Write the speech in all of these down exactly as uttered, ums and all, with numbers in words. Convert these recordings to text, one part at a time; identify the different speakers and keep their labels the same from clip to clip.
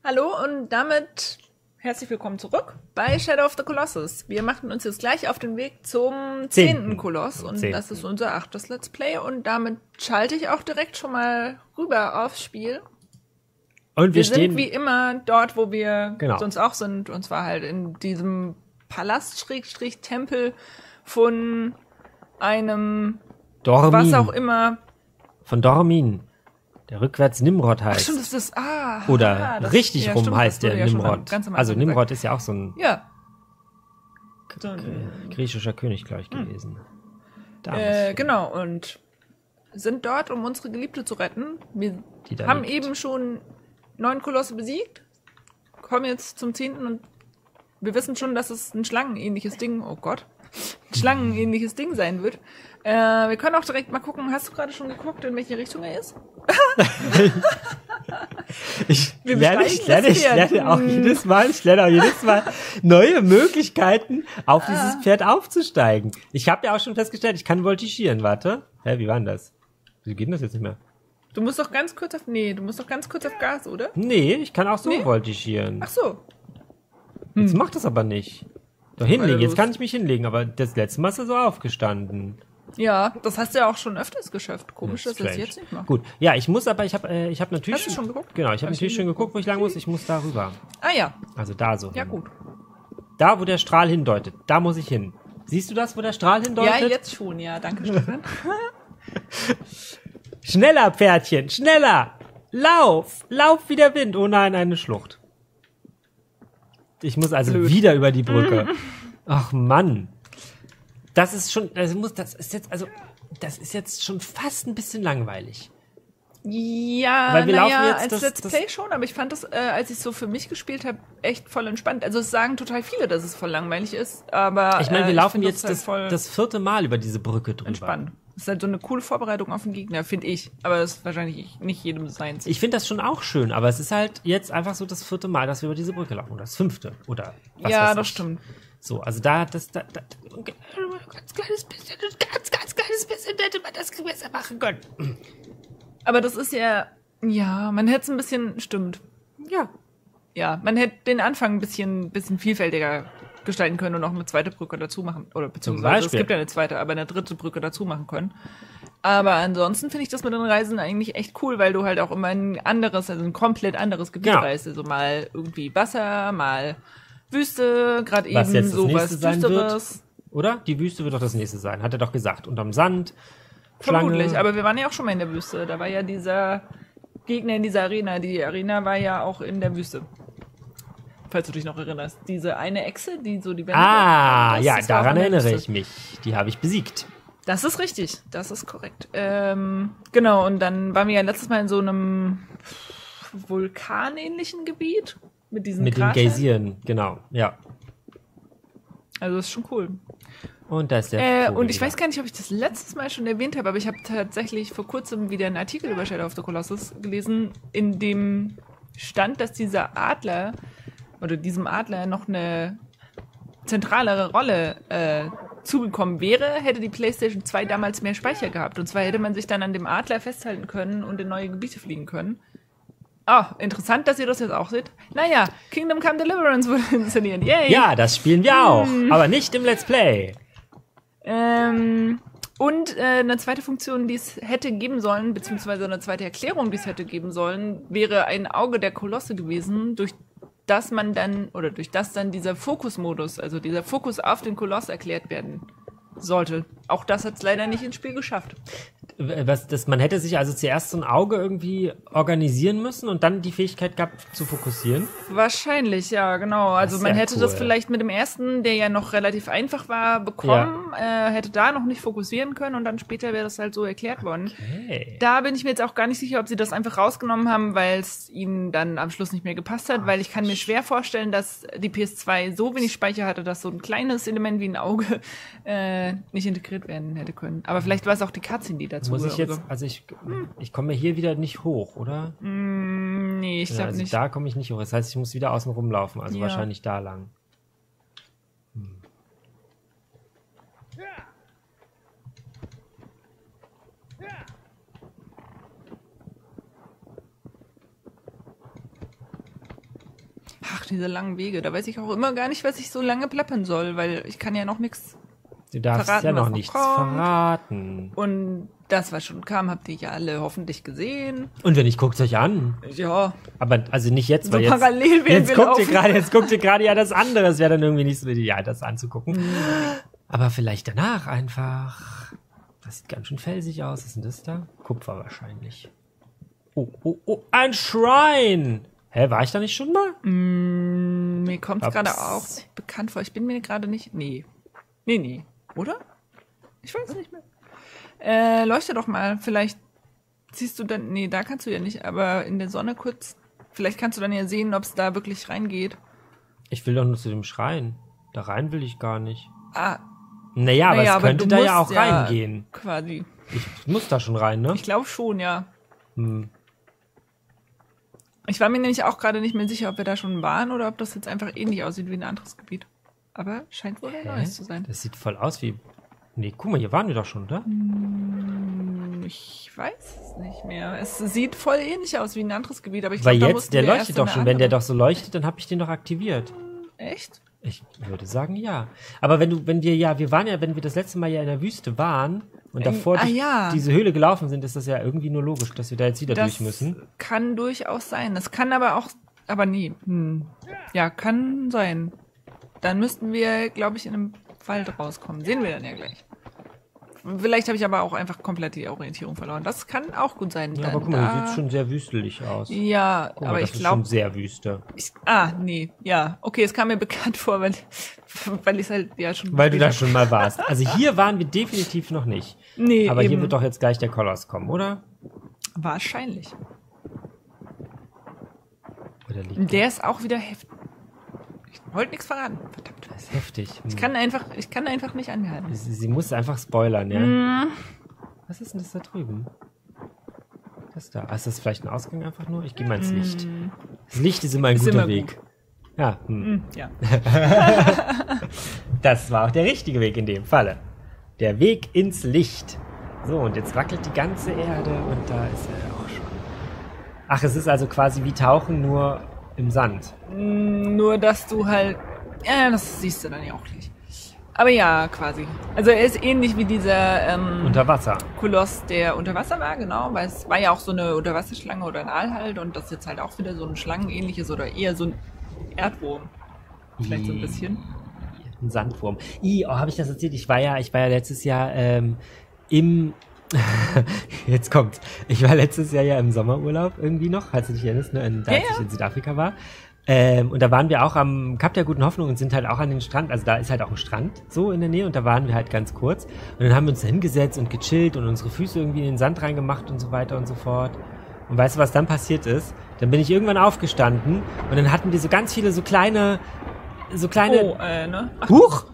Speaker 1: Hallo und damit herzlich willkommen zurück bei Shadow of the Colossus. Wir machen uns jetzt gleich auf den Weg zum zehnten Koloss und
Speaker 2: Zehnten.
Speaker 1: das ist unser achtes Let's Play und damit schalte ich auch direkt schon mal rüber aufs Spiel.
Speaker 2: Und wir,
Speaker 1: Wir
Speaker 2: stehen
Speaker 1: sind wie immer dort, wo wir
Speaker 2: Genau.
Speaker 1: sonst auch sind, und zwar halt in diesem Palast-Tempel von einem,
Speaker 2: Dormin,
Speaker 1: was auch immer.
Speaker 2: von Dormin, der rückwärts Nimrod
Speaker 1: Ach
Speaker 2: heißt.
Speaker 1: stimmt, das ist, ah.
Speaker 2: Oder
Speaker 1: ah, das,
Speaker 2: richtig
Speaker 1: ja,
Speaker 2: rum
Speaker 1: stimmt,
Speaker 2: heißt
Speaker 1: das wurde
Speaker 2: der
Speaker 1: ja schon am-
Speaker 2: Nimrod.
Speaker 1: ganz am
Speaker 2: Also
Speaker 1: Anfang
Speaker 2: Nimrod ist ja auch so ein
Speaker 1: gesagt. Ja. So ein-
Speaker 2: äh, griechischer König, glaube ich, gewesen. Damals.
Speaker 1: Äh, genau, und sind dort, um unsere Geliebte zu retten. Wir
Speaker 2: Die da
Speaker 1: haben
Speaker 2: liegt.
Speaker 1: eben schon neun Kolosse besiegt, kommen jetzt zum zehnten und wir wissen schon, dass es ein schlangenähnliches Ding, oh Gott, ein schlangenähnliches Ding sein wird. Äh, wir können auch direkt mal gucken, hast du gerade schon geguckt, in welche Richtung er ist?
Speaker 2: Ich
Speaker 1: Wir
Speaker 2: lerne,
Speaker 1: besteigen
Speaker 2: ich, lerne,
Speaker 1: das
Speaker 2: ich
Speaker 1: Pferd.
Speaker 2: lerne auch
Speaker 1: Hm.
Speaker 2: jedes Mal, ich lerne auch jedes Mal neue Möglichkeiten, auf
Speaker 1: Ah.
Speaker 2: dieses Pferd aufzusteigen. Ich habe ja auch schon festgestellt, ich kann voltigieren. Warte. Hä, wie war denn das? Wie geht denn das jetzt nicht mehr?
Speaker 1: Du musst doch ganz kurz auf, nee, du musst doch ganz kurz auf Gas, oder?
Speaker 2: Nee, ich kann auch so
Speaker 1: Nee?
Speaker 2: voltigieren.
Speaker 1: Ach so.
Speaker 2: Jetzt macht das aber nicht. Doch hinlegen,
Speaker 1: Weil
Speaker 2: jetzt
Speaker 1: du-
Speaker 2: kann ich mich hinlegen, aber das letzte Mal ist er so aufgestanden.
Speaker 1: Ja, das hast du ja auch schon öfters geschafft. Komisch,
Speaker 2: Das
Speaker 1: dass du
Speaker 2: ist
Speaker 1: das
Speaker 2: strange.
Speaker 1: jetzt nicht machst.
Speaker 2: Gut, ja, ich muss aber, ich habe äh, ich hab natürlich...
Speaker 1: Hast du schon geguckt?
Speaker 2: Genau, ich habe
Speaker 1: Hab ich
Speaker 2: natürlich
Speaker 1: nie
Speaker 2: schon geguckt, wo ich lang muss. Ich muss da rüber.
Speaker 1: Ah ja,
Speaker 2: Also da so
Speaker 1: ja
Speaker 2: hin.
Speaker 1: gut.
Speaker 2: Da, wo der Strahl hindeutet, da muss ich hin. Siehst du das, wo der Strahl hindeutet?
Speaker 1: Ja, jetzt schon, ja, danke, Stefan.
Speaker 2: Schneller, Pferdchen, schneller! Lauf! Lauf wie der Wind! Oh nein, eine Schlucht. Ich muss also
Speaker 1: Blöd.
Speaker 2: wieder über die Brücke. Ach Mann. Das ist schon, das muss, das ist jetzt, also, das ist jetzt schon fast ein bisschen langweilig.
Speaker 1: Ja,
Speaker 2: Weil wir
Speaker 1: naja,
Speaker 2: laufen jetzt
Speaker 1: als
Speaker 2: das-
Speaker 1: Let's
Speaker 2: das-
Speaker 1: Play schon, aber ich fand das, äh, als ich so für mich gespielt habe, echt voll entspannt. Also es sagen total viele, dass es voll langweilig ist, aber
Speaker 2: Ich meine,
Speaker 1: äh,
Speaker 2: wir laufen
Speaker 1: find
Speaker 2: jetzt
Speaker 1: halt
Speaker 2: das,
Speaker 1: voll
Speaker 2: das vierte Mal über diese Brücke drüber.
Speaker 1: entspannt. Das ist halt so eine coole Vorbereitung auf den Gegner, finde ich. Aber das ist wahrscheinlich nicht jedem seins.
Speaker 2: Ich finde das schon auch schön, aber es ist halt jetzt einfach so das vierte Mal, dass wir über diese Brücke laufen. Oder das fünfte. Oder was
Speaker 1: Ja,
Speaker 2: weiß
Speaker 1: das
Speaker 2: ich.
Speaker 1: stimmt.
Speaker 2: So, also da, das, da, da, ganz kleines bisschen, ganz, ganz kleines bisschen hätte man das besser machen können.
Speaker 1: Aber das ist ja, ja, man hätte es ein bisschen, stimmt.
Speaker 2: Ja.
Speaker 1: Ja, man hätte den Anfang ein bisschen, bisschen vielfältiger gestalten können und noch eine zweite Brücke dazu machen. Oder beziehungsweise es
Speaker 2: Beispiel.
Speaker 1: gibt ja eine zweite, aber eine dritte Brücke dazu machen können. Aber ansonsten finde ich das mit den Reisen eigentlich echt cool, weil du halt auch immer ein anderes, also ein komplett anderes Gebiet
Speaker 2: Genau.
Speaker 1: reist. Also mal irgendwie Wasser, mal Wüste, gerade
Speaker 2: Was
Speaker 1: eben
Speaker 2: jetzt das
Speaker 1: sowas
Speaker 2: nächste sein wird.
Speaker 1: Düsteres.
Speaker 2: Oder? Die Wüste wird doch das nächste sein. Hat er doch gesagt. Unterm Sand. Schlange.
Speaker 1: Vermutlich, aber wir waren ja auch schon mal in der Wüste. Da war ja dieser Gegner in dieser Arena. Die Arena war ja auch in der Wüste. Falls du dich noch erinnerst. Diese eine Echse, die so die Wände...
Speaker 2: Ah,
Speaker 1: das-
Speaker 2: ja,
Speaker 1: das war auch
Speaker 2: daran
Speaker 1: in der
Speaker 2: erinnere
Speaker 1: Wüste.
Speaker 2: ich mich. Die habe ich besiegt.
Speaker 1: Das ist richtig, das ist korrekt. Ähm, genau, und dann waren wir ja letztes Mal in so einem vulkanähnlichen Gebiet. Mit diesen
Speaker 2: Mit den
Speaker 1: Kraterern.
Speaker 2: Geysiren, genau. Ja.
Speaker 1: Also das ist schon cool.
Speaker 2: Und da ist der
Speaker 1: Äh,
Speaker 2: Vogel
Speaker 1: und ich
Speaker 2: wieder.
Speaker 1: weiß gar nicht, ob ich das letztes Mal schon erwähnt habe, aber ich habe tatsächlich vor kurzem wieder einen Artikel über Shadow of the Colossus gelesen, in dem stand, dass dieser Adler oder diesem Adler noch eine zentralere Rolle äh, zugekommen wäre, hätte die PlayStation zwei damals mehr Speicher gehabt. Und zwar hätte man sich dann an dem Adler festhalten können und in neue Gebiete fliegen können. Ah, interessant, dass ihr das jetzt auch seht. Naja, Kingdom Come Deliverance wurde installiert. Yay!
Speaker 2: Ja, das spielen wir auch.
Speaker 1: Hm.
Speaker 2: Aber nicht im Let's Play.
Speaker 1: Ähm, und äh, eine zweite Funktion, die es hätte geben sollen, beziehungsweise eine zweite Erklärung, die es hätte geben sollen, wäre ein Auge der Kolosse gewesen, durch das man dann, oder durch das dann dieser Fokusmodus, also dieser Fokus auf den Koloss erklärt werden sollte. Auch das hat es leider nicht ins Spiel geschafft.
Speaker 2: Was, das, man hätte sich also zuerst so ein Auge irgendwie organisieren müssen und dann die Fähigkeit gehabt zu fokussieren.
Speaker 1: Wahrscheinlich, ja, genau. Also
Speaker 2: Das ist
Speaker 1: man
Speaker 2: ja
Speaker 1: hätte
Speaker 2: cool.
Speaker 1: das vielleicht mit dem ersten, der ja noch relativ einfach war, bekommen, äh, hätte da noch nicht fokussieren können und dann später wäre das halt so erklärt worden.
Speaker 2: Hey.
Speaker 1: Da bin ich mir jetzt auch gar nicht sicher, ob sie das einfach rausgenommen haben, weil es ihnen dann am Schluss nicht mehr gepasst hat, weil ich kann mir schwer vorstellen, dass die P S zwei so wenig Speicher hatte, dass so ein kleines Element wie ein Auge äh, nicht integriert werden hätte können. Aber vielleicht war es auch die Cutscene, die dazu
Speaker 2: Muss ich
Speaker 1: gehört.
Speaker 2: jetzt, also ich, ich komme hier wieder nicht hoch, oder?
Speaker 1: Nee, ich
Speaker 2: Ja,
Speaker 1: glaube
Speaker 2: also
Speaker 1: nicht.
Speaker 2: da komme ich nicht hoch. Das heißt, ich muss wieder außen rumlaufen. Also
Speaker 1: Ja.
Speaker 2: wahrscheinlich da lang.
Speaker 1: diese langen Wege. Da weiß ich auch immer gar nicht, was ich so lange plappern soll, weil ich kann ja noch nichts
Speaker 2: Du darfst
Speaker 1: verraten,
Speaker 2: ja noch
Speaker 1: was noch
Speaker 2: nichts
Speaker 1: kommt.
Speaker 2: verraten.
Speaker 1: Und das, was schon kam, habt ihr ja alle hoffentlich gesehen.
Speaker 2: Und wenn nicht, guckt euch an.
Speaker 1: Ja,
Speaker 2: Aber also nicht jetzt,
Speaker 1: so
Speaker 2: weil jetzt,
Speaker 1: parallel werden
Speaker 2: jetzt
Speaker 1: wir
Speaker 2: guckt ihr
Speaker 1: laufen.
Speaker 2: gerade, jetzt guckt ihr gerade ja das andere. Es wäre dann irgendwie nicht so ideal, das anzugucken. Aber vielleicht danach einfach. Das sieht ganz schön felsig aus. Was ist denn das da? Kupfer wahrscheinlich. Oh, oh, oh, ein Shrine! Hä, war ich da nicht schon mal?
Speaker 1: Mm, mir kommt es
Speaker 2: Ups.
Speaker 1: gerade auch bekannt vor. Ich bin mir gerade nicht... Nee. Nee, nee. Oder? Ich weiß nicht mehr. Äh, leuchte doch mal. Vielleicht siehst du dann... Nee, da kannst du ja nicht. Aber in der Sonne kurz... Vielleicht kannst du dann ja sehen, ob es da wirklich reingeht.
Speaker 2: Ich will doch nur zu dem Schrein. Da rein will ich gar nicht.
Speaker 1: Ah,
Speaker 2: Naja, aber
Speaker 1: naja,
Speaker 2: es
Speaker 1: aber
Speaker 2: könnte
Speaker 1: du
Speaker 2: da ja
Speaker 1: musst
Speaker 2: auch
Speaker 1: ja
Speaker 2: reingehen.
Speaker 1: quasi.
Speaker 2: Ich muss da schon rein, ne?
Speaker 1: Ich glaube schon, ja.
Speaker 2: Hm.
Speaker 1: Ich war mir nämlich auch gerade nicht mehr sicher, ob wir da schon waren oder ob das jetzt einfach ähnlich aussieht wie ein anderes Gebiet. Aber scheint wohl ein
Speaker 2: Hä?
Speaker 1: neues zu sein.
Speaker 2: Das sieht voll aus wie... Nee, guck mal, hier waren wir doch schon, oder?
Speaker 1: Ich weiß es nicht mehr. Es sieht voll ähnlich aus wie ein anderes Gebiet, aber ich
Speaker 2: Weil
Speaker 1: glaube, da
Speaker 2: jetzt,
Speaker 1: mussten
Speaker 2: der
Speaker 1: wir
Speaker 2: leuchtet
Speaker 1: erst
Speaker 2: doch
Speaker 1: in eine
Speaker 2: schon. Wenn der
Speaker 1: andere-
Speaker 2: doch so leuchtet, dann habe ich den doch aktiviert.
Speaker 1: Echt?
Speaker 2: Ich würde sagen, ja. Aber wenn du, wenn wir ja, wir waren ja, wenn wir das letzte Mal ja in der Wüste waren und davor
Speaker 1: ah,
Speaker 2: durch
Speaker 1: ja.
Speaker 2: diese Höhle gelaufen sind, ist das ja irgendwie nur logisch, dass wir da jetzt wieder
Speaker 1: Das
Speaker 2: durch müssen.
Speaker 1: kann durchaus sein. Das kann aber auch, aber nee. Hm. Ja, kann sein. Dann müssten wir, glaube ich, in einem Wald rauskommen. Sehen wir dann ja gleich. Vielleicht habe ich aber auch einfach komplett die Orientierung verloren. Das kann auch gut sein.
Speaker 2: Ja,
Speaker 1: Dann
Speaker 2: aber guck mal,
Speaker 1: da-
Speaker 2: hier sieht schon sehr wüstelig aus.
Speaker 1: Ja,
Speaker 2: Guck mal,
Speaker 1: aber
Speaker 2: das
Speaker 1: ich
Speaker 2: ist
Speaker 1: glaube,
Speaker 2: schon sehr Wüste.
Speaker 1: Ich, ah, nee, ja. Okay, es kam mir bekannt vor, weil, weil ich es halt ja schon...
Speaker 2: Weil du da
Speaker 1: gespielt
Speaker 2: schon mal warst. Also hier waren wir definitiv noch nicht.
Speaker 1: hab. Nee,
Speaker 2: Aber
Speaker 1: eben.
Speaker 2: hier wird doch jetzt gleich der Koloss kommen, oder?
Speaker 1: Wahrscheinlich.
Speaker 2: Oder liegt
Speaker 1: Der ist auch wieder heftig. Ich wollte nichts verraten. Verdammt.
Speaker 2: das ist heftig.
Speaker 1: Ich kann einfach, ich kann einfach nicht anhalten.
Speaker 2: Sie, sie muss einfach spoilern, ja?
Speaker 1: Mhm.
Speaker 2: Was ist denn das da drüben? Das da. Ah, ist das vielleicht ein Ausgang einfach nur? Ich gehe mal ins Licht. Das Licht ist immer ein
Speaker 1: Ist
Speaker 2: guter
Speaker 1: immer
Speaker 2: Weg. Ja, hm.
Speaker 1: Hm, ja.
Speaker 2: Das war auch der richtige Weg in dem Falle. Der Weg ins Licht. So, und jetzt wackelt die ganze Erde und da ist er auch schon. Ach, es ist also quasi wie Tauchen, nur im Sand.
Speaker 1: Nur, dass du halt... Ja, das siehst du dann ja auch gleich. Aber ja, quasi. Also er ist ähnlich wie dieser ähm,
Speaker 2: Unter Wasser.
Speaker 1: Koloss, der unter Wasser war, genau. Weil es war ja auch so eine Unterwasserschlange oder ein Aal halt. Und das ist jetzt halt auch wieder so ein Schlangenähnliches oder eher so ein Erdwurm. Vielleicht so ein bisschen.
Speaker 2: Ein Sandwurm. I, oh, habe ich das erzählt? Ich war ja, ich war ja letztes Jahr ähm, im jetzt kommt's. Ich war letztes Jahr ja im Sommerurlaub irgendwie noch, falls du dich erinnerst, ne, in, da
Speaker 1: Ja,
Speaker 2: als ich
Speaker 1: ja.
Speaker 2: in Südafrika war. Ähm, und da waren wir auch am Kap der Guten Hoffnung und sind halt auch an den Strand, also da ist halt auch ein Strand so in der Nähe und da waren wir halt ganz kurz. Und dann haben wir uns da hingesetzt und gechillt und unsere Füße irgendwie in den Sand reingemacht und so weiter und so fort. Und weißt du, was dann passiert ist? Dann bin ich irgendwann aufgestanden und dann hatten wir so ganz viele so kleine, so kleine...
Speaker 1: Oh, äh, ne? Ach,
Speaker 2: Huch!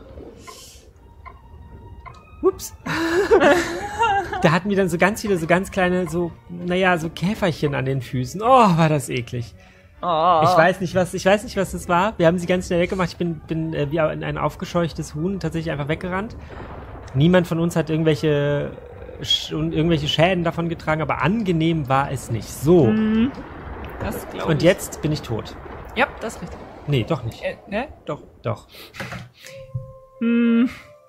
Speaker 2: Ups. Da hatten wir dann so ganz viele, so ganz kleine, so, naja, so Käferchen an den Füßen. Oh, war das eklig.
Speaker 1: oh.
Speaker 2: Ich weiß nicht, was, ich weiß nicht, was das war. Wir haben sie ganz schnell weggemacht. Ich bin, bin äh, wie ein aufgescheuchtes Huhn tatsächlich einfach weggerannt. Niemand von uns hat irgendwelche, Sch irgendwelche Schäden davon getragen, aber angenehm war es nicht. So.
Speaker 1: Mhm. Das glaube ich.
Speaker 2: Und jetzt bin ich tot.
Speaker 1: Ja, das ist richtig.
Speaker 2: Nee, doch nicht.
Speaker 1: Äh, ne? Doch.
Speaker 2: Doch.
Speaker 1: Hm.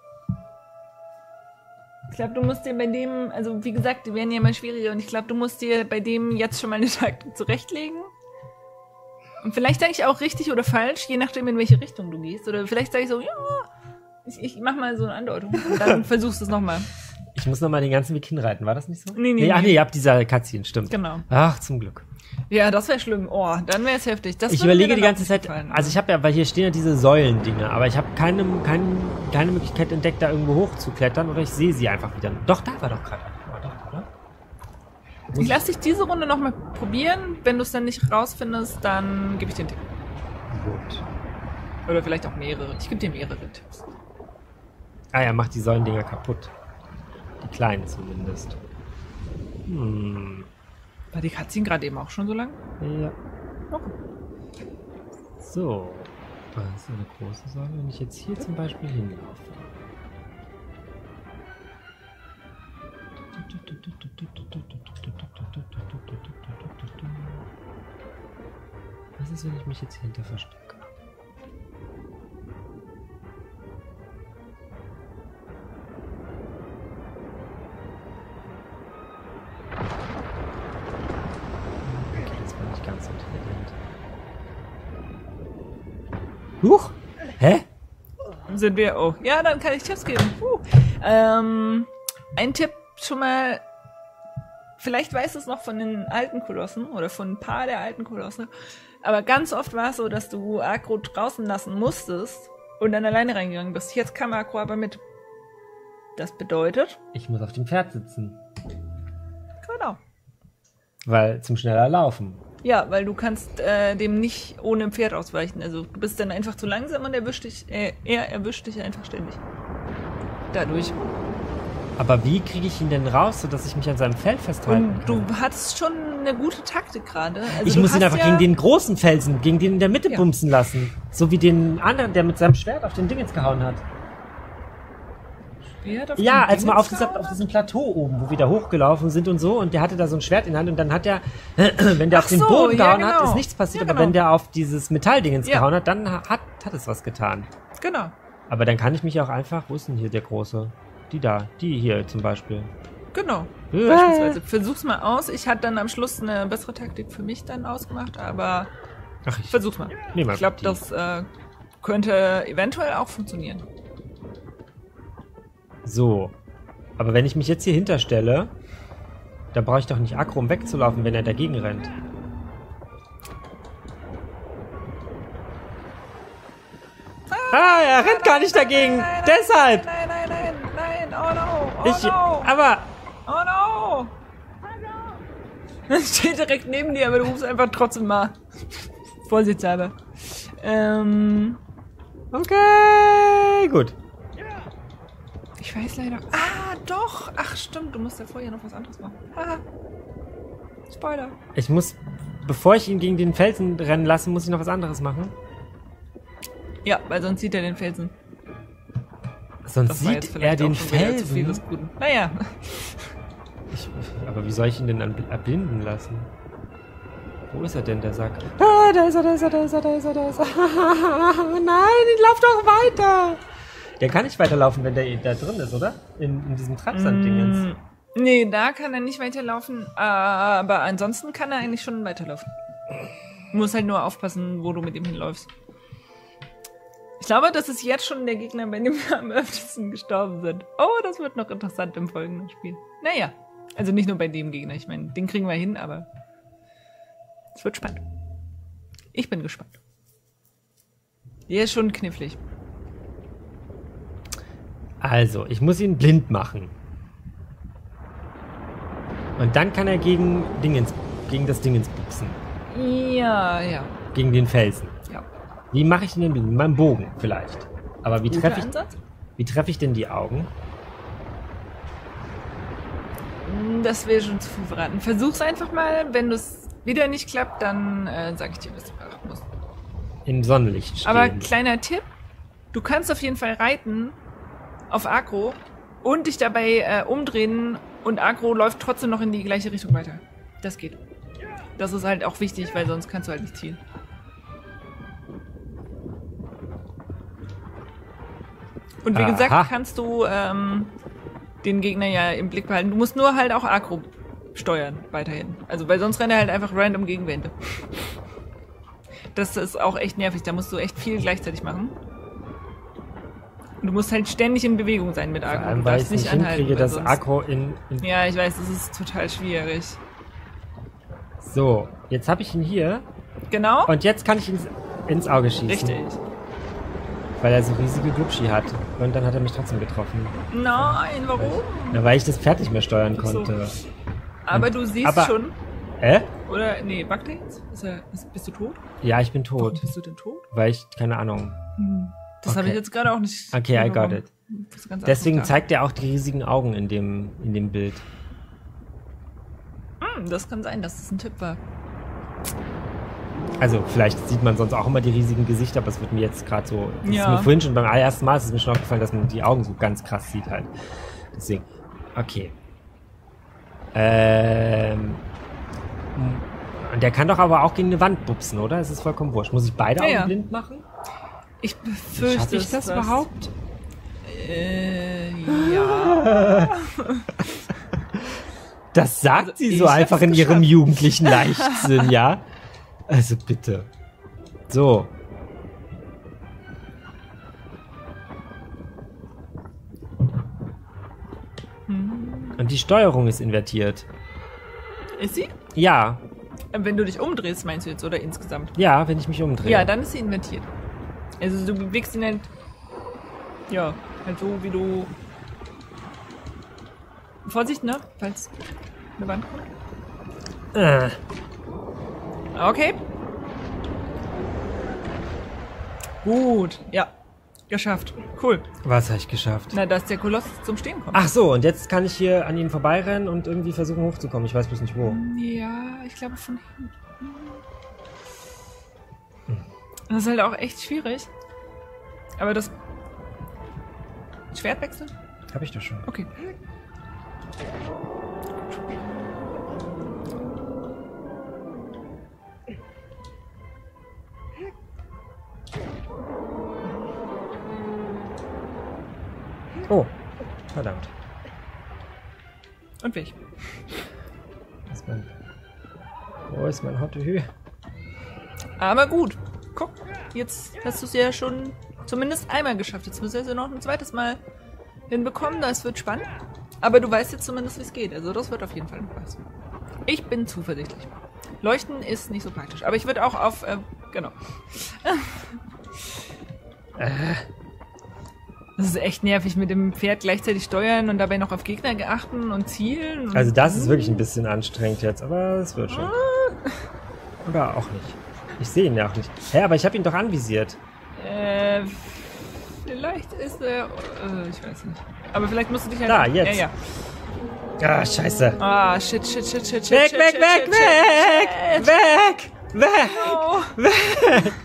Speaker 1: Ich glaube, du musst dir bei dem, also wie gesagt, die werden ja immer schwieriger und ich glaube, du musst dir bei dem jetzt schon mal eine Taktik zurechtlegen. Und vielleicht sage ich auch richtig oder falsch, je nachdem, in welche Richtung du gehst. Oder vielleicht sage ich so, ja, ich, ich mach mal so eine Andeutung und dann versuchst du es nochmal.
Speaker 2: Ich muss nochmal den ganzen Weg hinreiten, war das nicht so?
Speaker 1: Nee, nee,
Speaker 2: Ach
Speaker 1: nee.
Speaker 2: nee, ihr habt dieser Cutscene, stimmt.
Speaker 1: Genau.
Speaker 2: Ach, zum Glück.
Speaker 1: Ja, das wäre schlimm. Oh, dann wäre es heftig. Das
Speaker 2: Ich
Speaker 1: würde mir
Speaker 2: überlege die
Speaker 1: dann
Speaker 2: ganze
Speaker 1: auch
Speaker 2: Zeit,
Speaker 1: gefallen.
Speaker 2: also ich habe ja, weil hier stehen ja diese Säulendinger, aber ich habe keine, keine, keine Möglichkeit entdeckt, da irgendwo hochzuklettern oder ich sehe sie einfach wieder. Doch, da war doch gerade. Oh, doch, oder?
Speaker 1: Ich lasse dich diese Runde nochmal probieren. Wenn du es dann nicht rausfindest, dann gebe ich dir einen Tipp.
Speaker 2: Gut.
Speaker 1: Oder vielleicht auch mehrere. Ich gebe dir mehrere Tipps.
Speaker 2: Ah ja, macht die Säulendinger kaputt. Die kleinen zumindest. Hm.
Speaker 1: War die Cutscene gerade eben auch schon so lang?
Speaker 2: Ja.
Speaker 1: Okay.
Speaker 2: So. Das ist eine große Säule, wenn ich jetzt hier zum Beispiel hinlaufe. Was ist, wenn ich mich jetzt hier hinter verstecke? Huch. Hä?
Speaker 1: Sind wir auch. Ja, dann kann ich Tipps geben. Uh. Ähm, ein Tipp schon mal, vielleicht weißt du es noch von den alten Kolossen oder von ein paar der alten Kolosse, aber ganz oft war es so, dass du Agro draußen lassen musstest und dann alleine reingegangen bist. Jetzt kam Agro aber mit. Das bedeutet...
Speaker 2: Ich muss auf dem Pferd sitzen.
Speaker 1: Genau.
Speaker 2: Weil zum schneller laufen.
Speaker 1: Ja, weil du kannst äh, dem nicht ohne Pferd ausweichen. Also du bist dann einfach zu langsam und erwischt dich, äh, er erwischt dich einfach ständig. Dadurch.
Speaker 2: Aber wie kriege ich ihn denn raus, sodass ich mich an seinem Fell festhalten
Speaker 1: Und du hattest schon eine gute Taktik gerade. Also
Speaker 2: ich
Speaker 1: du
Speaker 2: muss ihn
Speaker 1: hast
Speaker 2: einfach
Speaker 1: ja,
Speaker 2: gegen den großen Felsen, gegen den in der Mitte
Speaker 1: Ja.
Speaker 2: bumsen lassen. So wie den anderen, der mit seinem Schwert auf den Dingens gehauen hat.
Speaker 1: Schwert auf
Speaker 2: Ja,
Speaker 1: den
Speaker 2: als wir
Speaker 1: Dingens
Speaker 2: auf, dieser,
Speaker 1: gehauen
Speaker 2: auf diesem Plateau oben, wo wir da hochgelaufen sind und so, und der hatte da so ein Schwert in der Hand und dann hat er, wenn der
Speaker 1: Ach
Speaker 2: auf den
Speaker 1: so,
Speaker 2: Boden
Speaker 1: ja,
Speaker 2: gehauen hat,
Speaker 1: genau.
Speaker 2: ist nichts passiert,
Speaker 1: Ja,
Speaker 2: aber
Speaker 1: genau.
Speaker 2: wenn der auf dieses Metalldingens
Speaker 1: Ja.
Speaker 2: gehauen hat, dann hat, hat es was getan.
Speaker 1: hat. Genau.
Speaker 2: Aber dann kann ich mich auch einfach, wo ist denn hier der Große? Die da, die hier zum Beispiel.
Speaker 1: Genau.
Speaker 2: Äh.
Speaker 1: Beispielsweise. Versuch's mal aus. Ich hatte dann am Schluss eine bessere Taktik für mich dann ausgemacht, aber
Speaker 2: Ach, ich
Speaker 1: versuch's mal.
Speaker 2: nehme
Speaker 1: Ich glaube,
Speaker 2: die.
Speaker 1: das äh, könnte eventuell auch funktionieren.
Speaker 2: So. Aber wenn ich mich jetzt hier hinterstelle, dann brauche ich doch nicht Aggro, um wegzulaufen, wenn er dagegen rennt. Ah, er rennt gar nicht dagegen.
Speaker 1: Nein, nein,
Speaker 2: Deshalb.
Speaker 1: Nein, nein, nein, nein, nein. Oh no. Oh
Speaker 2: Ich,
Speaker 1: no.
Speaker 2: aber
Speaker 1: Oh no. Er steht direkt neben dir, aber du rufst einfach trotzdem mal. Vorsichtshalber. Ähm,
Speaker 2: okay, gut.
Speaker 1: ich weiß leider. Ah, doch. Ach, stimmt. Du musst ja vorher noch was anderes machen. Haha. Spoiler.
Speaker 2: Ich muss, bevor ich ihn gegen den Felsen rennen lasse, muss ich noch was anderes machen.
Speaker 1: Ja, weil sonst sieht er den Felsen.
Speaker 2: Sonst
Speaker 1: Das war jetzt
Speaker 2: sieht er
Speaker 1: vielleicht
Speaker 2: den
Speaker 1: auch schon wieder zu viel
Speaker 2: Felsen.
Speaker 1: des Guten. Naja.
Speaker 2: Ich, aber wie soll ich ihn denn an- erblinden lassen? Wo ist er denn, der Sack? Ah, da ist er, da ist er, da ist er, da ist er, da ist er. Nein, ich lauf doch weiter. Der kann nicht weiterlaufen, wenn der da drin ist, oder? In, in diesem Treibsand-Dingens.
Speaker 1: Mm, nee, da kann er nicht weiterlaufen. Aber ansonsten kann er eigentlich schon weiterlaufen. Du musst halt nur aufpassen, wo du mit ihm hinläufst. Ich glaube, das ist jetzt schon der Gegner, bei dem wir am öftesten gestorben sind. Oh, das wird noch interessant im folgenden Spiel. Naja, also nicht nur bei dem Gegner. Ich meine, den kriegen wir hin, aber es wird spannend. Ich bin gespannt. Der ist schon knifflig.
Speaker 2: Also, ich muss ihn blind machen. Und dann kann er gegen Dingens, gegen das Dingens bupsen.
Speaker 1: Ja, ja,
Speaker 2: Gegen den Felsen.
Speaker 1: ja.
Speaker 2: Wie mache ich ihn denn blind? Mit meinem Bogen vielleicht. Aber wie
Speaker 1: Guter
Speaker 2: treffe ich,
Speaker 1: Ansatz.
Speaker 2: wie treffe ich denn die Augen?
Speaker 1: Das wäre schon zu viel verraten. Versuch's einfach mal. Wenn es wieder nicht klappt, dann äh, sage ich dir, was du beachten musst.
Speaker 2: Im Sonnenlicht stehen.
Speaker 1: Aber kleiner Tipp, du kannst auf jeden Fall reiten auf Agro und dich dabei äh, umdrehen und Agro läuft trotzdem noch in die gleiche Richtung weiter. Das geht. Das ist halt auch wichtig, weil sonst kannst du halt nicht zielen. Und wie
Speaker 2: Aha.
Speaker 1: gesagt, kannst du ähm, den Gegner ja im Blick behalten. Du musst nur halt auch Agro steuern weiterhin. Also, weil sonst rennt er halt einfach random gegen Wände. Das ist auch echt nervig. Da musst du echt viel gleichzeitig machen. Und du musst halt ständig in Bewegung sein mit
Speaker 2: Vor
Speaker 1: Agro.
Speaker 2: allem,
Speaker 1: Du
Speaker 2: weil
Speaker 1: darfst
Speaker 2: ich
Speaker 1: nicht
Speaker 2: nicht
Speaker 1: anhalten.
Speaker 2: hinkriege,
Speaker 1: weil
Speaker 2: das
Speaker 1: sonst-
Speaker 2: Aggro in, in...
Speaker 1: Ja, ich weiß, das ist total schwierig.
Speaker 2: So, jetzt habe ich ihn hier.
Speaker 1: Genau.
Speaker 2: Und jetzt kann ich ihn ins Auge schießen.
Speaker 1: Richtig.
Speaker 2: Weil er so riesige Glubschi hat. Und dann hat er mich trotzdem getroffen.
Speaker 1: Nein, warum?
Speaker 2: Ja, weil ich das Pferd nicht mehr steuern
Speaker 1: Ach so.
Speaker 2: konnte.
Speaker 1: Aber du siehst
Speaker 2: aber-
Speaker 1: schon.
Speaker 2: Äh?
Speaker 1: Oder, nee, backt er jetzt? Ist er, ist, bist du tot?
Speaker 2: Ja, ich bin
Speaker 1: Warum
Speaker 2: tot.
Speaker 1: bist du denn tot?
Speaker 2: Weil ich, keine Ahnung.
Speaker 1: Das habe
Speaker 2: Okay.
Speaker 1: ich jetzt gerade auch nicht.
Speaker 2: Okay, I got
Speaker 1: warum.
Speaker 2: it.
Speaker 1: Das ist ganz
Speaker 2: Deswegen
Speaker 1: einfach
Speaker 2: zeigt er auch die riesigen Augen in dem, in dem Bild.
Speaker 1: klar. Hm, das kann sein, dass das ein Tipp war.
Speaker 2: Also, vielleicht sieht man sonst auch immer die riesigen Gesichter, aber es wird mir jetzt gerade so. Das
Speaker 1: Ja.
Speaker 2: ist mir vorhin schon beim allerersten Mal ist es mir schon aufgefallen, dass man die Augen so ganz krass sieht halt. Deswegen. Okay. Ähm. Und der kann doch aber auch gegen eine Wand bupsen, oder? Es ist vollkommen wurscht. Muss ich beide
Speaker 1: Ja,
Speaker 2: Augen
Speaker 1: ja.
Speaker 2: blind machen?
Speaker 1: Ich befürchte,
Speaker 2: Schaffe ich das
Speaker 1: dass-
Speaker 2: überhaupt?
Speaker 1: Äh, ja.
Speaker 2: Das sagt
Speaker 1: Also,
Speaker 2: sie
Speaker 1: ich
Speaker 2: so
Speaker 1: hab's
Speaker 2: einfach in ihrem
Speaker 1: geschafft.
Speaker 2: jugendlichen Leichtsinn, ja? Also bitte. So. die Steuerung ist invertiert.
Speaker 1: Ist sie?
Speaker 2: Ja.
Speaker 1: Wenn du dich umdrehst, meinst du jetzt, oder insgesamt?
Speaker 2: Ja, wenn ich mich umdrehe.
Speaker 1: Ja, dann ist sie invertiert. Also du bewegst ihn halt, ja, halt so, wie du... Vorsicht, ne? Falls eine Wand kommt.
Speaker 2: Äh.
Speaker 1: Okay. Gut, ja. Geschafft. Cool.
Speaker 2: Was habe ich geschafft?
Speaker 1: Na, dass der Koloss zum Stehen kommt.
Speaker 2: Ach so, und jetzt kann ich hier an ihnen vorbeirennen und irgendwie versuchen hochzukommen. Ich weiß bloß nicht wo.
Speaker 1: Ja, ich glaube von hinten. Das ist halt auch echt schwierig. Aber das... Schwert wechseln?
Speaker 2: Hab ich doch schon.
Speaker 1: Okay.
Speaker 2: Oh, verdammt.
Speaker 1: Und weg.
Speaker 2: Was ist mein... Wo ist mein Hottehü?
Speaker 1: Aber gut. Guck, jetzt hast du es ja schon zumindest einmal geschafft. Jetzt müssen wir es ja noch ein zweites Mal hinbekommen. Das wird spannend. Aber du weißt jetzt zumindest, wie es geht. Also das wird auf jeden Fall ein Spaß. Ich bin zuversichtlich. Leuchten ist nicht so praktisch. Aber ich würde auch auf... Äh, genau.
Speaker 2: Äh.
Speaker 1: Das ist echt nervig mit dem Pferd gleichzeitig steuern und dabei noch auf Gegner achten und zielen. Und
Speaker 2: Also das ist wirklich ein bisschen anstrengend jetzt, aber es wird schon. Oder auch nicht. Ich sehe ihn ja auch nicht. Hä, aber ich habe ihn doch anvisiert.
Speaker 1: Äh, vielleicht ist er... Äh, ich weiß nicht. Aber vielleicht musst du dich halt...
Speaker 2: Da, jetzt.
Speaker 1: Ja, ja.
Speaker 2: Ah, scheiße.
Speaker 1: Ah, shit, shit, shit, shit, shit,
Speaker 2: Weg,
Speaker 1: shit,
Speaker 2: weg,
Speaker 1: shit,
Speaker 2: weg,
Speaker 1: shit,
Speaker 2: weg!
Speaker 1: shit.
Speaker 2: Weg! Weg!
Speaker 1: Oh.
Speaker 2: Weg!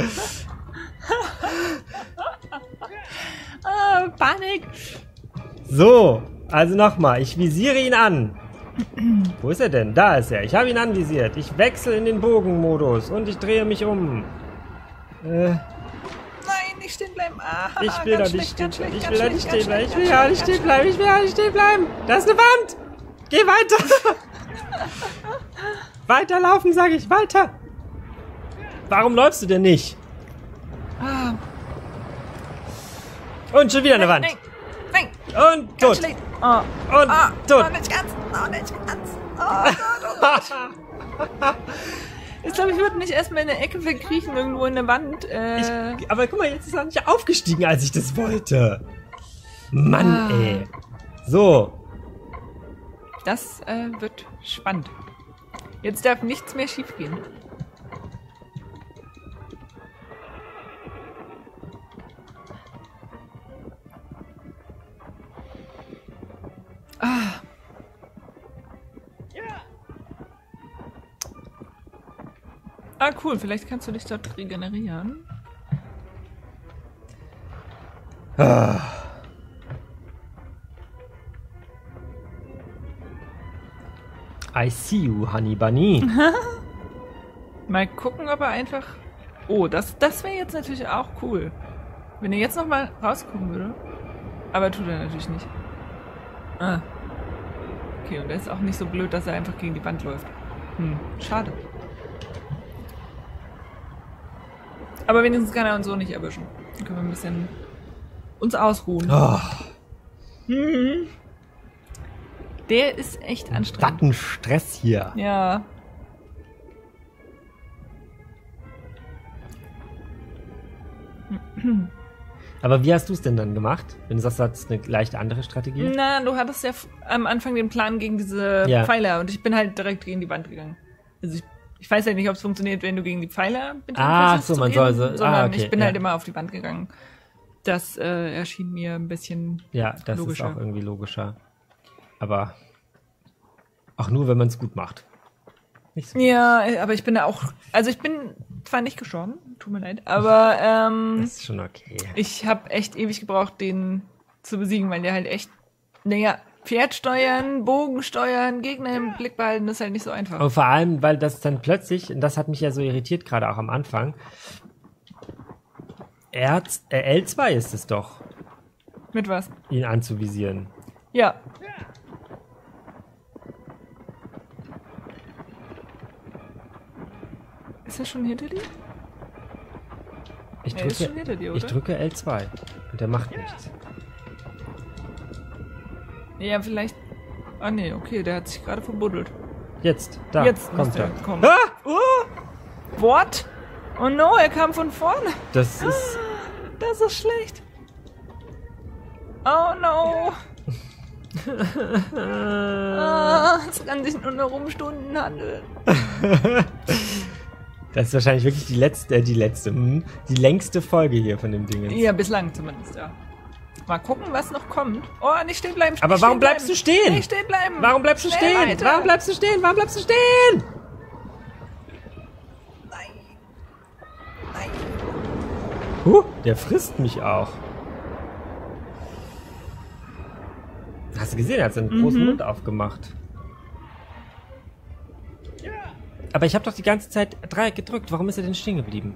Speaker 1: Ah, Panik!
Speaker 2: So, also nochmal. Ich visiere ihn an. Wo ist er denn? Da ist er. Ich habe ihn anvisiert. Ich wechsle in den Bogenmodus und ich drehe mich um. Äh,
Speaker 1: Nein, nicht stehen bleiben. Ah,
Speaker 2: ich will
Speaker 1: ganz
Speaker 2: da nicht
Speaker 1: schlecht,
Speaker 2: stehen
Speaker 1: ganz
Speaker 2: bleiben. Ich
Speaker 1: schlecht,
Speaker 2: will da
Speaker 1: ganz
Speaker 2: nicht
Speaker 1: schlecht,
Speaker 2: stehen bleiben. Ich
Speaker 1: ganz
Speaker 2: will
Speaker 1: schlecht,
Speaker 2: ja nicht
Speaker 1: ganz
Speaker 2: stehen
Speaker 1: schlecht,
Speaker 2: bleiben. Ich will ja nicht stehen bleiben. Da ist eine Wand. Geh weiter. Weiterlaufen, sage ich. Weiter. Warum läufst du denn nicht?
Speaker 1: Ah,
Speaker 2: Und schon wieder eine Wand.
Speaker 1: nein, nein,
Speaker 2: Und
Speaker 1: ganz
Speaker 2: tot.
Speaker 1: schlecht. Oh,
Speaker 2: Und
Speaker 1: ah,
Speaker 2: tot.
Speaker 1: oh, nicht ganz, oh, nicht ganz. Oh Gott, oh Gott. Ich glaube, ich würde nicht erstmal in der Ecke verkriechen, irgendwo in der Wand. Äh,
Speaker 2: Ich, aber guck mal, jetzt ist er nicht aufgestiegen, als ich das wollte. Mann,
Speaker 1: Ah.
Speaker 2: ey. So.
Speaker 1: das äh, wird spannend. Jetzt darf nichts mehr schief gehen. Ah. Ah, cool. Vielleicht kannst du dich dort regenerieren.
Speaker 2: Ah. I see you, Honey Bunny.
Speaker 1: Mal gucken, ob er einfach... Oh, das, das wäre jetzt natürlich auch cool. Wenn er jetzt nochmal rauskommen würde. Aber tut er natürlich nicht. Ah. Okay, und er ist auch nicht so blöd, dass er einfach gegen die Wand läuft. Hm, schade. Aber wenigstens kann er uns so nicht erwischen. Dann können wir ein bisschen uns ausruhen.
Speaker 2: Oh,
Speaker 1: Mhm. Der ist echt
Speaker 2: was
Speaker 1: anstrengend.
Speaker 2: ein Stress hier.
Speaker 1: Ja.
Speaker 2: Aber wie hast du es denn dann gemacht? Wenn du sagst, du hattest eine leicht andere Strategie?
Speaker 1: Na, du hattest ja f- am Anfang den Plan gegen diese
Speaker 2: Ja.
Speaker 1: Pfeiler und ich bin halt direkt gegen die Wand gegangen. Also ich, ich weiß halt nicht, ob es funktioniert, wenn du gegen die Pfeiler mit dem
Speaker 2: Ah,
Speaker 1: versuchst
Speaker 2: so,
Speaker 1: zu
Speaker 2: man
Speaker 1: gehen,
Speaker 2: soll so-
Speaker 1: sondern
Speaker 2: ah, okay,
Speaker 1: ich bin
Speaker 2: ja.
Speaker 1: halt immer auf die Wand gegangen. Das äh, erschien mir ein bisschen...
Speaker 2: Ja, das
Speaker 1: Logischer.
Speaker 2: ist auch irgendwie logischer. Aber auch nur, wenn man es gut macht. Nicht so.
Speaker 1: Ja, aber ich bin da auch... Also ich bin zwar nicht gestorben, tut mir leid, aber ähm,
Speaker 2: Das ist schon okay.
Speaker 1: ich habe echt ewig gebraucht, den zu besiegen, weil der halt echt... Naja, Pferd steuern, Bogen steuern, Gegner im Blick behalten, das ist halt nicht so einfach.
Speaker 2: Und vor allem, weil das dann plötzlich, und das hat mich ja so irritiert, gerade auch am Anfang, R, äh, L zwei ist es doch,
Speaker 1: Mit was?
Speaker 2: ihn anzuvisieren.
Speaker 1: Ja. Ist er schon hinter dir?
Speaker 2: Ich
Speaker 1: Er ist
Speaker 2: drücke,
Speaker 1: schon hinter dir,
Speaker 2: ich
Speaker 1: oder?
Speaker 2: drücke L zwei und der macht nichts.
Speaker 1: Ja, vielleicht... Ah nee, okay, der hat sich gerade verbuddelt.
Speaker 2: Jetzt, da,
Speaker 1: Jetzt
Speaker 2: kommt
Speaker 1: müsste
Speaker 2: er.
Speaker 1: er kommen.
Speaker 2: Ah!
Speaker 1: Oh! What? Oh no, er kam von vorne.
Speaker 2: Das ist...
Speaker 1: Das ist schlecht. Oh no. Ah, es kann sich nur noch um Stunden handeln.
Speaker 2: Das ist wahrscheinlich wirklich die letzte, äh, die letzte, hm, die längste Folge hier von dem Ding.
Speaker 1: Ja, bislang zumindest, ja. Mal gucken, was noch kommt. Oh, nicht stehen bleiben.
Speaker 2: Aber
Speaker 1: nicht
Speaker 2: warum
Speaker 1: stehen
Speaker 2: bleibst
Speaker 1: bleiben.
Speaker 2: du stehen?
Speaker 1: Nicht stehen bleiben.
Speaker 2: Warum bleibst du
Speaker 1: Schnell
Speaker 2: stehen?
Speaker 1: weiter.
Speaker 2: Warum bleibst du stehen? Warum bleibst du stehen?
Speaker 1: Nein. Nein.
Speaker 2: Huh, der frisst mich auch. Hast du gesehen, er hat seinen großen
Speaker 1: Mhm.
Speaker 2: Mund aufgemacht. Aber ich habe doch die ganze Zeit Dreieck gedrückt. Warum ist er denn stehen geblieben?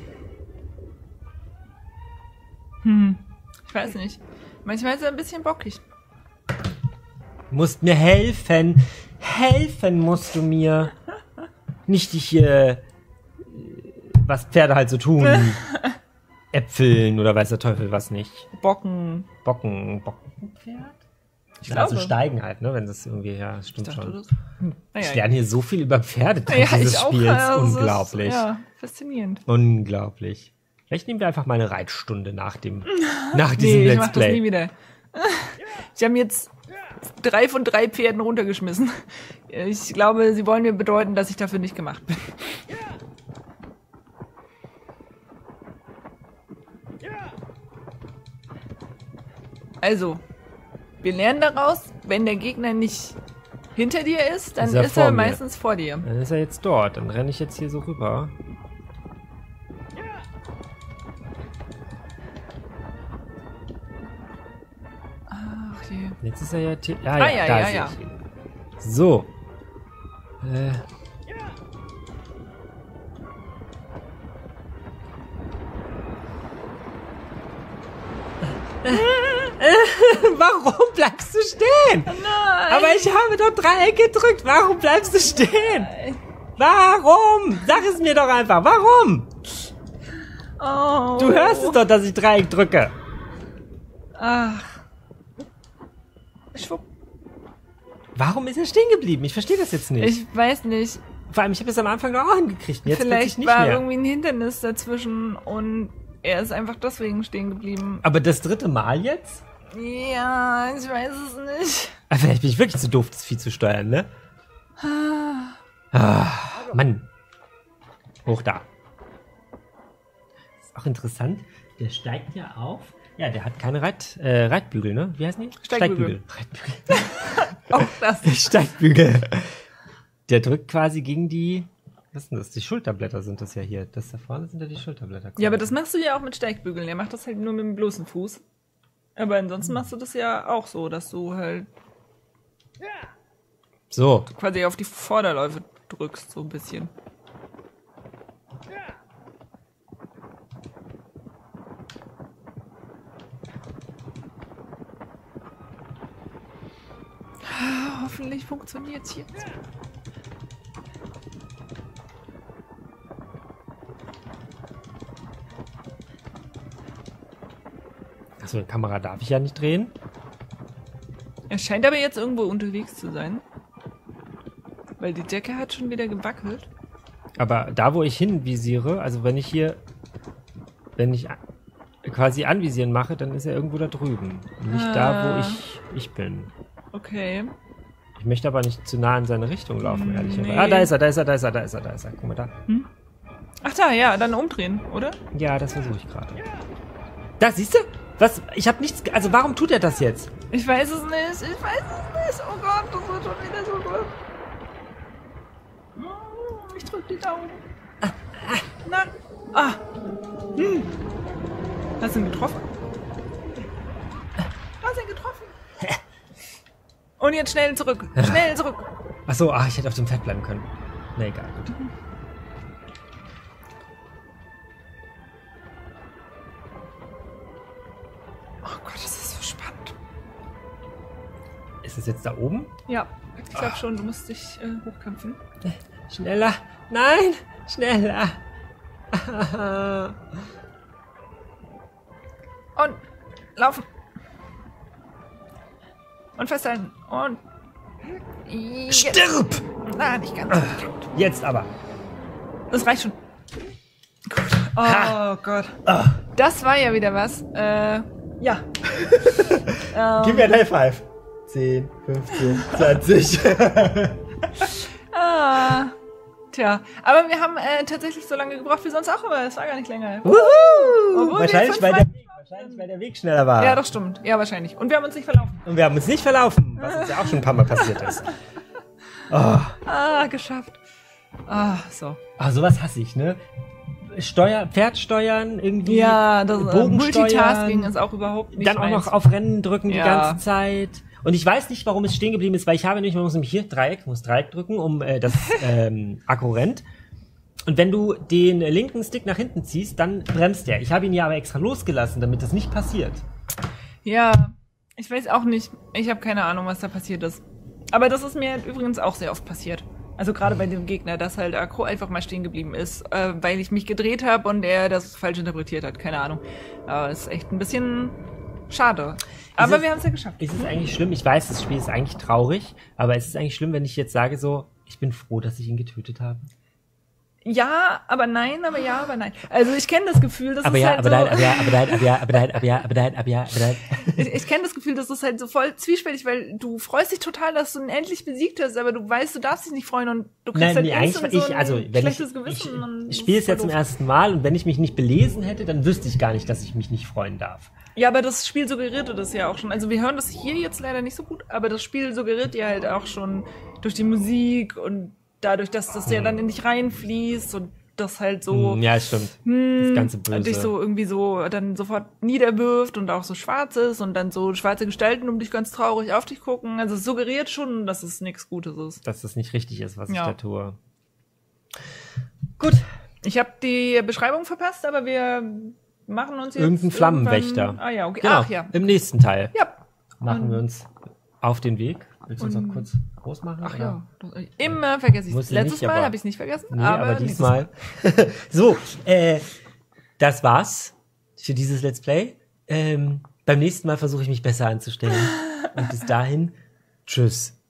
Speaker 1: Hm. Ich weiß nicht. Manchmal ist er ein bisschen bockig.
Speaker 2: Du musst mir helfen. Helfen musst du mir. Nicht dich hier, was Pferde halt so tun. Äpfeln oder weiß der Teufel was nicht.
Speaker 1: Bocken.
Speaker 2: Bocken, Bockenpferd?
Speaker 1: Ich
Speaker 2: Ja, also
Speaker 1: glaube.
Speaker 2: steigen halt, ne? Wenn das irgendwie, ja, das stimmt
Speaker 1: Ich dachte,
Speaker 2: schon.
Speaker 1: das- Hm.
Speaker 2: Ich
Speaker 1: Naja,
Speaker 2: lerne hier so viel über Pferde dank
Speaker 1: ja,
Speaker 2: dieses
Speaker 1: ich auch.
Speaker 2: Spiels.
Speaker 1: Also, es ist,
Speaker 2: Unglaublich.
Speaker 1: Ja, faszinierend.
Speaker 2: Unglaublich. Vielleicht nehmen wir einfach mal eine Reitstunde nach dem, nach diesem
Speaker 1: Nee, ich
Speaker 2: Let's
Speaker 1: mach das nie
Speaker 2: Play.
Speaker 1: wieder. Sie haben jetzt drei von drei Pferden runtergeschmissen. Ich glaube, sie wollen mir bedeuten, dass ich dafür nicht gemacht bin. Also, wir lernen daraus, wenn der Gegner nicht hinter dir ist, dann
Speaker 2: Ist er
Speaker 1: ist
Speaker 2: vor
Speaker 1: er
Speaker 2: mir.
Speaker 1: meistens vor dir.
Speaker 2: Dann ist er jetzt dort. Dann renne ich jetzt hier so rüber.
Speaker 1: Ach je.
Speaker 2: Jetzt ist er ja... ti- Ah,
Speaker 1: Ah,
Speaker 2: ja,
Speaker 1: ja,
Speaker 2: da
Speaker 1: ja,
Speaker 2: sehe
Speaker 1: ja.
Speaker 2: ich ihn. So. Äh. Warum bleibst du stehen?
Speaker 1: Nein!
Speaker 2: Aber ich habe doch Dreieck gedrückt. Warum bleibst du stehen? Warum? Sag es mir doch einfach. Warum?
Speaker 1: Oh.
Speaker 2: Du hörst es doch, dass ich Dreieck drücke.
Speaker 1: Ach. Schwupp.
Speaker 2: Warum ist er stehen geblieben? Ich verstehe das jetzt nicht.
Speaker 1: Ich weiß nicht.
Speaker 2: Vor allem, ich habe es am Anfang doch auch hingekriegt. Jetzt
Speaker 1: Vielleicht
Speaker 2: plötzlich nicht
Speaker 1: war
Speaker 2: mehr.
Speaker 1: irgendwie ein Hindernis dazwischen und er ist einfach deswegen stehen geblieben.
Speaker 2: Aber das dritte Mal jetzt?
Speaker 1: Ja, ich weiß es nicht.
Speaker 2: Ah, vielleicht bin ich wirklich zu doof, das Vieh zu steuern, ne? Ah, Mann. Hoch da. Ist auch interessant. Der steigt ja auf. Ja, der hat keine Reit, äh, Reitbügel, ne? Wie heißen die?
Speaker 1: Steigbügel.
Speaker 2: Reitbügel.
Speaker 1: Auch das.
Speaker 2: Steigbügel. Der drückt quasi gegen die... Was ist denn das? Die Schulterblätter sind das ja hier. Das da vorne sind ja die Schulterblätter.
Speaker 1: Ja, aber das machst du ja auch mit Steigbügeln. Er macht das halt nur mit dem bloßen Fuß. Aber ansonsten machst du das ja auch so, dass du halt
Speaker 2: So.
Speaker 1: quasi auf die Vorderläufe drückst, so ein bisschen. Ah, hoffentlich funktioniert's jetzt.
Speaker 2: Achso, die Kamera darf ich ja nicht drehen.
Speaker 1: Er scheint aber jetzt irgendwo unterwegs zu sein. Weil die Decke hat schon wieder gewackelt.
Speaker 2: Aber da, wo ich hinvisiere, also wenn ich hier, wenn ich a- quasi anvisieren mache, dann ist er irgendwo da drüben. Nicht da, wo
Speaker 1: Ah.
Speaker 2: ich, ich bin.
Speaker 1: Okay.
Speaker 2: Ich möchte aber nicht zu nah in seine Richtung laufen, ehrlicherweise.
Speaker 1: Nee.
Speaker 2: Ah, da ist er, da ist er, da ist er, da ist er, da ist er. Guck mal da.
Speaker 1: Ach da, ja, dann umdrehen, oder?
Speaker 2: Ja, das versuche ich gerade. Da, siehst du? Was? Ich habe nichts. ge- Also warum tut er das jetzt?
Speaker 1: Ich weiß es nicht, ich weiß es nicht. Oh Gott, das wird schon wieder so gut. Ich drück die Daumen. Na, ah. Hm. Hast du ihn getroffen? Hast du ihn getroffen? Und jetzt schnell zurück. Schnell zurück.
Speaker 2: Achso, ah, ich hätte auf dem Fett bleiben können. Na egal, gut.
Speaker 1: Oh Gott, das ist so spannend.
Speaker 2: Ist es jetzt da oben?
Speaker 1: Ja, ich glaube schon, du musst dich äh, hochkämpfen.
Speaker 2: Schneller. Nein, schneller.
Speaker 1: Und laufen. Und festhalten. Und
Speaker 2: Stirb!
Speaker 1: Na, nicht ganz.
Speaker 2: Jetzt aber.
Speaker 1: Das reicht schon. Gut. Oh
Speaker 2: Ha.
Speaker 1: Gott.
Speaker 2: Ah.
Speaker 1: Das war ja wieder was. Äh, ja. ähm,
Speaker 2: Gib mir ein High Five. zehn, fünfzehn, zwanzig.
Speaker 1: ah. Tja, aber wir haben äh, tatsächlich so lange gebraucht wie sonst auch, aber es war gar nicht länger.
Speaker 2: Wuhu!
Speaker 1: Obwohl wir
Speaker 2: Wahrscheinlich, weil
Speaker 1: fünfmal-
Speaker 2: der Weg, wahrscheinlich, weil der Weg schneller war.
Speaker 1: Ja, das stimmt. Ja, wahrscheinlich. Und wir haben uns nicht verlaufen.
Speaker 2: Und wir haben uns nicht verlaufen, was uns ja auch schon ein paar Mal passiert ist. Oh,
Speaker 1: Ah, geschafft. Ah, so.
Speaker 2: oh, sowas hasse ich, ne? Steuer, Pferdsteuern, irgendwie.
Speaker 1: Ja, das äh,
Speaker 2: Bogensteuern,
Speaker 1: Multitasking ist auch überhaupt nicht
Speaker 2: Dann auch
Speaker 1: meins.
Speaker 2: noch auf Rennen drücken die
Speaker 1: Ja.
Speaker 2: ganze Zeit. Und ich weiß nicht, warum es stehen geblieben ist, weil ich habe nämlich, man muss nämlich hier Dreieck, muss Dreieck drücken, um äh, das ähm, Akku rennt. Und wenn du den linken Stick nach hinten ziehst, dann bremst der. Ich habe ihn ja aber extra losgelassen, damit das nicht passiert.
Speaker 1: Ja, ich weiß auch nicht. Ich habe keine Ahnung, was da passiert ist. Aber das ist mir übrigens auch sehr oft passiert. Also gerade bei dem Gegner, dass halt Akro einfach mal stehen geblieben ist, äh, weil ich mich gedreht habe und er das falsch interpretiert hat. Keine Ahnung. Aber es ist echt ein bisschen schade. Aber
Speaker 2: es-
Speaker 1: wir haben es ja geschafft.
Speaker 2: Ist es eigentlich schlimm? Ich weiß, das Spiel ist eigentlich traurig, aber ist es eigentlich schlimm, wenn ich jetzt sage so, ich bin froh, dass ich ihn getötet habe?
Speaker 1: Ja, aber nein, aber ja, aber nein. Also ich kenne das Gefühl, das
Speaker 2: Aber
Speaker 1: ist
Speaker 2: ja,
Speaker 1: halt
Speaker 2: aber
Speaker 1: so...
Speaker 2: nein, aber ja, aber nein, aber ja, aber nein, aber ja, aber nein, aber ja, aber nein.
Speaker 1: Ich, ich kenne das Gefühl, das ist halt so voll zwiespältig, weil du freust dich total, dass du ihn endlich besiegt hast, aber du weißt, du darfst dich nicht freuen und du kriegst
Speaker 2: Nein,
Speaker 1: halt
Speaker 2: nee, eigentlich,
Speaker 1: instant
Speaker 2: ich,
Speaker 1: so ein
Speaker 2: also, wenn ich,
Speaker 1: schlechtes
Speaker 2: ich,
Speaker 1: Gewissen. und
Speaker 2: ich
Speaker 1: das
Speaker 2: spiele
Speaker 1: ist
Speaker 2: es jetzt
Speaker 1: voll
Speaker 2: zum
Speaker 1: doof.
Speaker 2: ersten Mal und wenn ich mich nicht belesen hätte, dann wüsste ich gar nicht, dass ich mich nicht freuen darf.
Speaker 1: Ja, aber das Spiel suggerierte das ja auch schon. Also wir hören das hier jetzt leider nicht so gut, aber das Spiel suggeriert ja halt auch schon durch die Musik und dadurch, dass das ja dann in dich reinfließt und das halt so...
Speaker 2: Hm, ja, stimmt.
Speaker 1: hm,
Speaker 2: Das ganze Böse.
Speaker 1: dich so irgendwie so dann sofort niederwirft und auch so schwarz ist und dann so schwarze Gestalten um dich ganz traurig auf dich gucken. Also es suggeriert schon, dass es nichts Gutes ist.
Speaker 2: Dass das nicht richtig ist, was
Speaker 1: Ja.
Speaker 2: ich da tue.
Speaker 1: Gut, ich habe die Beschreibung verpasst, aber wir machen uns jetzt
Speaker 2: Irgendein Flammenwächter.
Speaker 1: irgendwann- Ah ja, okay.
Speaker 2: Genau,
Speaker 1: Ach ja.
Speaker 2: im nächsten Teil
Speaker 1: Ja.
Speaker 2: machen
Speaker 1: Und-
Speaker 2: wir uns auf den Weg. Willst du uns
Speaker 1: Und-
Speaker 2: noch kurz groß machen?
Speaker 1: Ach
Speaker 2: oder?
Speaker 1: ja, das- immer vergesse ich
Speaker 2: Muss
Speaker 1: es.
Speaker 2: ich
Speaker 1: Letztes
Speaker 2: nicht,
Speaker 1: Mal
Speaker 2: aber-
Speaker 1: habe ich es nicht vergessen,
Speaker 2: Nee,
Speaker 1: aber,
Speaker 2: aber
Speaker 1: nächstes
Speaker 2: diesmal. So, äh, das war's für dieses Let's Play. Ähm, beim nächsten Mal versuche ich mich besser anzustellen. Und bis dahin, tschüss.